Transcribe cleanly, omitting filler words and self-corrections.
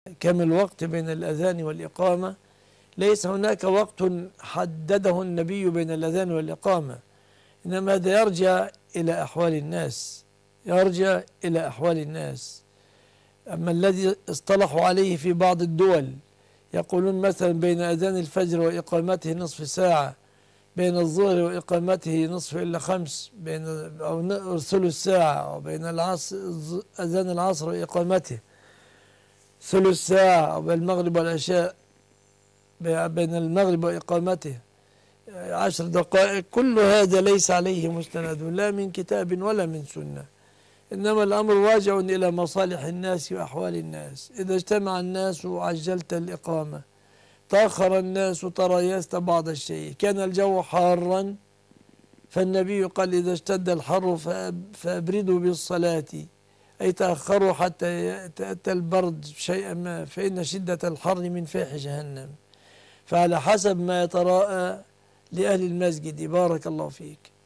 كم الوقت بين الأذان والإقامة؟ ليس هناك وقت حدده النبي بين الأذان والإقامة، إنما هذا يرجع إلى أحوال الناس، يرجع إلى أحوال الناس. أما الذي اصطلحوا عليه في بعض الدول يقولون مثلا بين أذان الفجر وإقامته نصف ساعة، بين الظهر وإقامته نصف إلا خمس، بين أو ثلث ساعة، أو بين العصر أذان العصر وإقامته ثلث ساعة، أو بين المغرب والعشاء، بين المغرب وإقامته 10 دقائق. كل هذا ليس عليه مستند لا من كتاب ولا من سنة، إنما الأمر راجع إلى مصالح الناس وأحوال الناس. إذا اجتمع الناس عجلت الإقامة، تأخر الناس تريثت بعض الشيء، كان الجو حارا فالنبي قال إذا اشتد الحر فأبردوا بالصلاة، أي تأخروا حتى يتأتى البرد شيئا ما، فإن شدة الحر من فيح جهنم. فعلى حسب ما يتراءى لأهل المسجد. بارك الله فيك.